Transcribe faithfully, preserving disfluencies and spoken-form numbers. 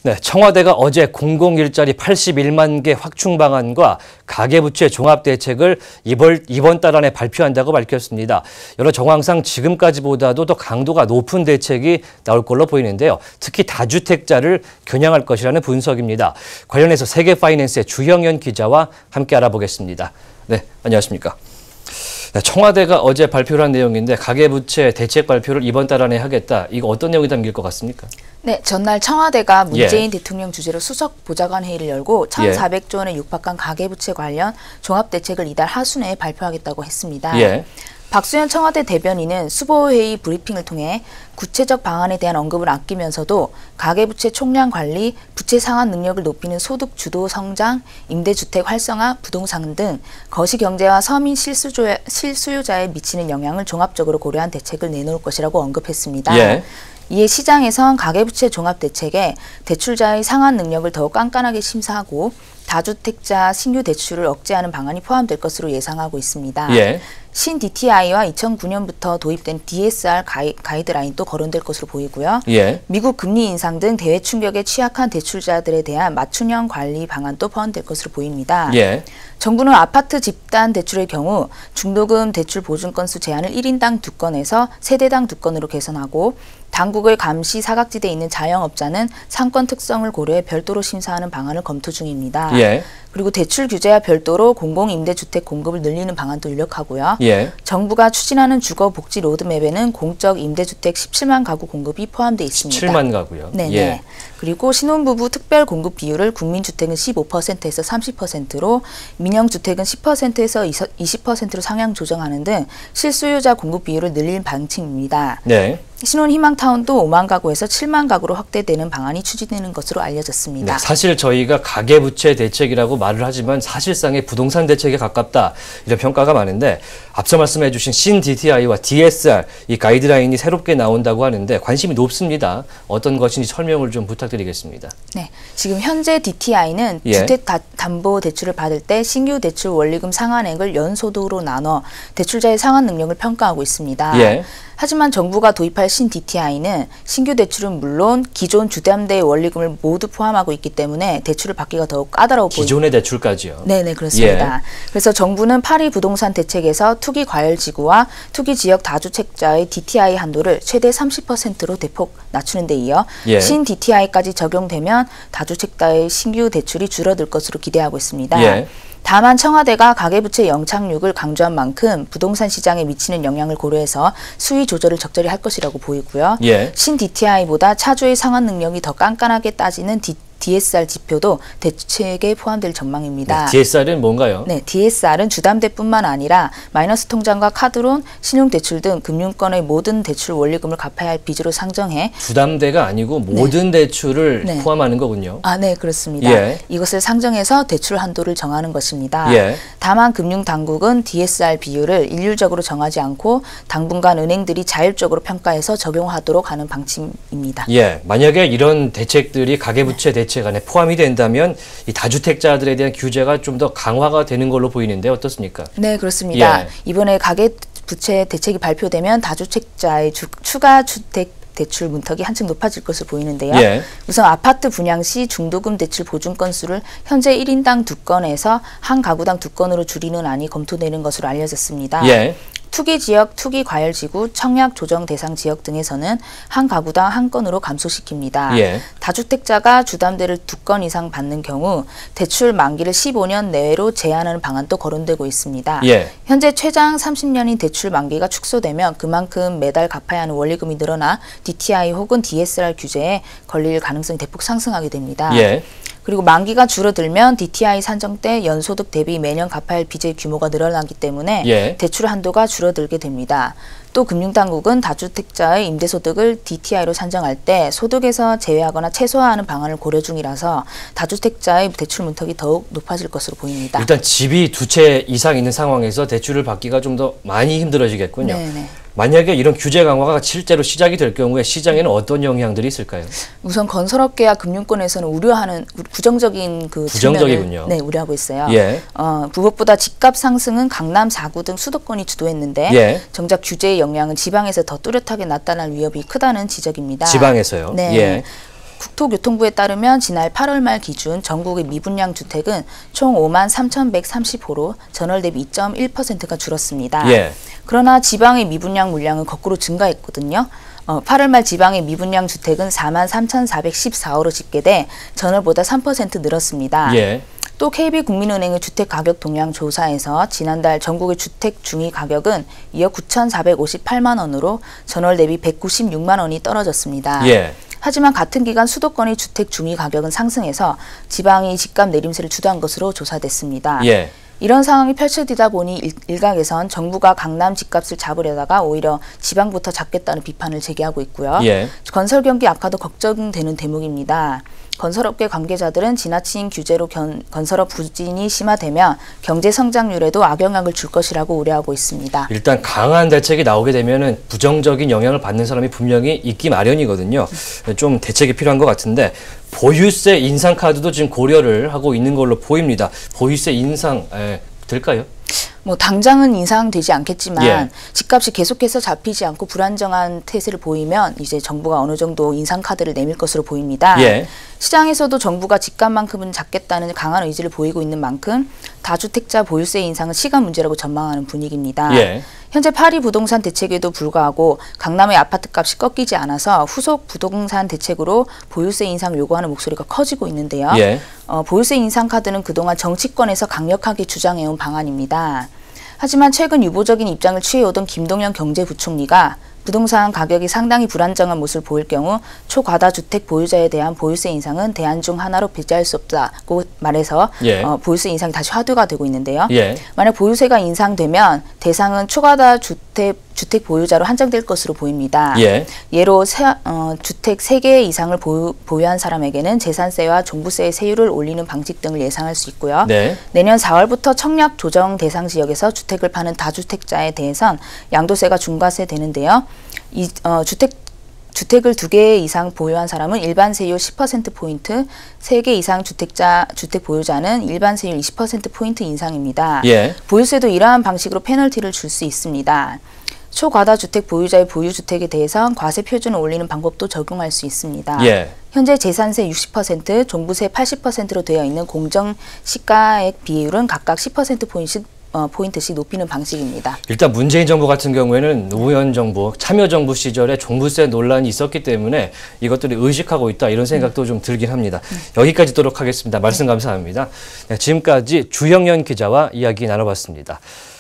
네, 청와대가 어제 공공일자리 팔십일만 개 확충 방안과 가계부채 종합대책을 이번, 이번 달 안에 발표한다고 밝혔습니다. 여러 정황상 지금까지보다도 더 강도가 높은 대책이 나올 걸로 보이는데요. 특히 다주택자를 겨냥할 것이라는 분석입니다. 관련해서 세계파이낸스의 주형연 기자와 함께 알아보겠습니다. 네, 안녕하십니까. 네, 청와대가 어제 발표를 한 내용인데 가계부채 대책 발표를 이번 달 안에 하겠다. 이거 어떤 내용이 담길 것 같습니까? 네, 전날 청와대가 문재인 예. 대통령 주재로 수석 보좌관 회의를 열고 천사백조 원에 육박한 가계부채 관련 종합대책을 이달 하순에 발표하겠다고 했습니다. 예. 박수현 청와대 대변인은 수보회의 브리핑을 통해 구체적 방안에 대한 언급을 아끼면서도 가계부채 총량 관리, 부채 상환 능력을 높이는 소득 주도 성장, 임대주택 활성화, 부동산 등 거시경제와 서민 실수요자, 실수요자에 미치는 영향을 종합적으로 고려한 대책을 내놓을 것이라고 언급했습니다. 예. 이에 시장에선 가계부채 종합대책에 대출자의 상환 능력을 더욱 깐깐하게 심사하고 다주택자 신규 대출을 억제하는 방안이 포함될 것으로 예상하고 있습니다. 예. 신 디티아이와 이천구 년부터 도입된 디에스알 가이, 가이드라인도 거론될 것으로 보이고요. 예. 미국 금리 인상 등 대외 충격에 취약한 대출자들에 대한 맞춤형 관리 방안도 포함될 것으로 보입니다. 예. 정부는 아파트 집단 대출의 경우 중도금 대출 보증 건수 제한을 일 인당 두 건에서 세대당 두 건으로 개선하고 당국의 감시 사각지대에 있는 자영업자는 상권 특성을 고려해 별도로 심사하는 방안을 검토 중입니다. 예. 그리고 대출 규제와 별도로 공공임대주택 공급을 늘리는 방안도 유력하고요. 예. 정부가 추진하는 주거복지 로드맵에는 공적 임대주택 십칠만 가구 공급이 포함되어 있습니다. 십칠만 가구요? 네. 예. 그리고 신혼부부 특별 공급 비율을 국민주택은 십오 퍼센트에서 삼십 퍼센트로 민영주택은 십 퍼센트에서 이십 퍼센트로 상향 조정하는 등 실수요자 공급 비율을 늘릴 방침입니다. 네. 신혼희망타운도 오만 가구에서 칠만 가구로 확대되는 방안이 추진되는 것으로 알려졌습니다. 네, 사실 저희가 가계부채 대책이라고 말을 하지만 사실상의 부동산 대책에 가깝다 이런 평가가 많은데 앞서 말씀해 주신 신 디티아이와 디에스알 이 가이드라인이 새롭게 나온다고 하는데 관심이 높습니다. 어떤 것인지 설명을 좀 부탁드리겠습니다. 네, 지금 현재 디티아이는 예. 주택담보대출을 받을 때 신규 대출 원리금 상환액을 연소득으로 나눠 대출자의 상환 능력을 평가하고 있습니다. 예. 하지만 정부가 도입할 신 디티아이는 신규 대출은 물론 기존 주담대의 원리금을 모두 포함하고 있기 때문에 대출을 받기가 더욱 까다로워 보입니다. 기존의 대출까지요? 네네, 그렇습니다. 예. 그래서 정부는 파리 부동산 대책에서 투기 과열지구와 투기 지역 다주택자의 디티아이 한도를 최대 삼십 퍼센트로 대폭 낮추는 데 이어 예. 신 디티아이까지 적용되면 다주택자의 신규 대출이 줄어들 것으로 기대하고 있습니다. 예. 다만 청와대가 가계부채 영착륙을 강조한 만큼 부동산 시장에 미치는 영향을 고려해서 수위 조절을 적절히 할 것이라고 보이고요. 예. 신 디티아이보다 차주의 상환 능력이 더 깐깐하게 따지는 디, 디에스알 지표도 대책에 포함될 전망입니다. 네, 디에스알은 뭔가요? 네, 디에스알은 주담대뿐만 아니라 마이너스 통장과 카드론, 신용대출 등 금융권의 모든 대출 원리금을 갚아야 할 빚으로 상정해 주담대가 아니고 모든 네. 대출을 네. 포함하는 거군요. 아, 네, 그렇습니다. 예. 이것을 상정해서 대출 한도를 정하는 것입니다. 예. 다만 금융당국은 디에스알 비율을 일률적으로 정하지 않고 당분간 은행들이 자율적으로 평가해서 적용하도록 하는 방침입니다. 예, 만약에 이런 대책들이 가계부채 네. 대책 안에 포함이 된다면 이 다주택자들에 대한 규제가 좀 더 강화가 되는 걸로 보이는데 어떻습니까? 네, 그렇습니다. 예. 이번에 가계부채 대책이 발표되면 다주택자의 주, 추가 주택 대출 문턱이 한층 높아질 것으로 보이는데요. 예. 우선 아파트 분양 시 중도금 대출 보증 건수를 현재 일 인당 두 건에서 한 가구당 두 건으로 줄이는 안이 검토되는 것으로 알려졌습니다. 예. 투기 지역, 투기 과열 지구, 청약 조정 대상 지역 등에서는 한 가구당 한 건으로 감소시킵니다. 예. 다주택자가 주담대를 두 건 이상 받는 경우 대출 만기를 십오 년 내외로 제한하는 방안도 거론되고 있습니다. 예. 현재 최장 삼십 년인 대출 만기가 축소되면 그만큼 매달 갚아야 하는 원리금이 늘어나 디티아이 혹은 디에스알 규제에 걸릴 가능성이 대폭 상승하게 됩니다. 예. 그리고 만기가 줄어들면 디티아이 산정 때 연소득 대비 매년 갚아야 할 빚의 규모가 늘어나기 때문에 예. 대출 한도가 줄어들게 됩니다. 또 금융당국은 다주택자의 임대소득을 디티아이로 산정할 때 소득에서 제외하거나 최소화하는 방안을 고려 중이라서 다주택자의 대출 문턱이 더욱 높아질 것으로 보입니다. 일단 집이 두 채 이상 있는 상황에서 대출을 받기가 좀 더 많이 힘들어지겠군요. 네네. 만약에 이런 규제 강화가 실제로 시작이 될 경우에 시장에는 어떤 영향들이 있을까요? 우선 건설업계와 금융권에서는 우려하는 부정적인 그 부정적이군요. 측면을 네, 우려하고 있어요. 예. 어, 무엇보다 집값 상승은 강남 사 구 등 수도권이 주도했는데 예. 정작 규제의 영향은 지방에서 더 뚜렷하게 나타날 위협이 크다는 지적입니다. 지방에서요? 네. 예. 국토교통부에 따르면 지난 팔월 말 기준 전국의 미분양 주택은 총 오만 삼천백삼십 호로 전월 대비 이 점 일 퍼센트가 줄었습니다. 예. 그러나 지방의 미분양 물량은 거꾸로 증가했거든요. 어, 팔월 말 지방의 미분양 주택은 사만 삼천사백십사 호로 집계돼 전월보다 삼 퍼센트 늘었습니다. 예. 또 케이비국민은행의 주택가격 동향 조사에서 지난달 전국의 주택 중위 가격은 이억 구천사백오십팔만 원으로 전월 대비 백구십육만 원이 떨어졌습니다. 예. 하지만 같은 기간 수도권의 주택 중위 가격은 상승해서 지방이 집값 내림세를 주도한 것으로 조사됐습니다. 예. 이런 상황이 펼쳐지다 보니 일, 일각에선 정부가 강남 집값을 잡으려다가 오히려 지방부터 잡겠다는 비판을 제기하고 있고요. 예. 건설 경기 악화도 걱정되는 대목입니다. 건설업계 관계자들은 지나친 규제로 견, 건설업 부진이 심화되면 경제 성장률에도 악영향을 줄 것이라고 우려하고 있습니다. 일단 강한 대책이 나오게 되면은 부정적인 영향을 받는 사람이 분명히 있기 마련이거든요. 좀 대책이 필요한 것 같은데 보유세 인상 카드도 지금 고려를 하고 있는 걸로 보입니다. 보유세 인상 에, 될까요? 뭐 당장은 인상되지 않겠지만 예. 집값이 계속해서 잡히지 않고 불안정한 태세를 보이면 이제 정부가 어느 정도 인상 카드를 내밀 것으로 보입니다. 예. 시장에서도 정부가 집값만큼은 잡겠다는 강한 의지를 보이고 있는 만큼 다주택자 보유세 인상은 시간 문제라고 전망하는 분위기입니다. 예. 현재 파리 부동산 대책에도 불구하고 강남의 아파트값이 꺾이지 않아서 후속 부동산 대책으로 보유세 인상을 요구하는 목소리가 커지고 있는데요. 예. 어, 보유세 인상 카드는 그동안 정치권에서 강력하게 주장해온 방안입니다. 하지만 최근 유보적인 입장을 취해오던 김동연 경제부총리가 부동산 가격이 상당히 불안정한 모습을 보일 경우 초과다 주택 보유자에 대한 보유세 인상은 대안 중 하나로 배제할 수 없다고 말해서 예. 어, 보유세 인상이 다시 화두가 되고 있는데요. 예. 만약 보유세가 인상되면 대상은 초과다 주택 주택 보유자로 한정될 것으로 보입니다. 예. 예로 세, 어, 주택 세 개 이상을 보유, 보유한 사람에게는 재산세와 종부세의 세율을 올리는 방식 등을 예상할 수 있고요. 네. 내년 사월부터 청약 조정 대상 지역에서 주택을 파는 다주택자에 대해선 양도세가 중과세 되는데요. 이 어, 주택 주택을 두 개 이상 보유한 사람은 일반 세율 십 퍼센트 포인트, 세 개 이상 주택자 주택 보유자는 일반 세율 이십 퍼센트 포인트 인상입니다. 예. 보유세도 이러한 방식으로 페널티를 줄 수 있습니다. 초과다 주택 보유자의 보유주택에 대해선 과세 표준을 올리는 방법도 적용할 수 있습니다. 예. 현재 재산세 육십 퍼센트, 종부세 팔십 퍼센트로 되어 있는 공정 시가액 비율은 각각 십 퍼센트 포인트씩, 어, 포인트씩 높이는 방식입니다. 일단 문재인 정부 같은 경우에는 노무현 정부, 참여정부 시절에 종부세 논란이 있었기 때문에 이것들을 의식하고 있다 이런 생각도 음. 좀 들긴 합니다. 음. 여기까지 듣도록 하겠습니다. 말씀 감사합니다. 네, 지금까지 주형연 기자와 이야기 나눠봤습니다.